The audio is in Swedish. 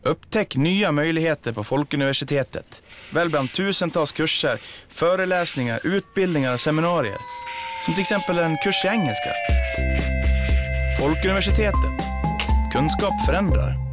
Upptäck nya möjligheter på Folkuniversitetet. Välj bland tusentals kurser, föreläsningar, utbildningar och seminarier. Som till exempel en kurs i engelska. Folkuniversitetet. Kunskap förändrar.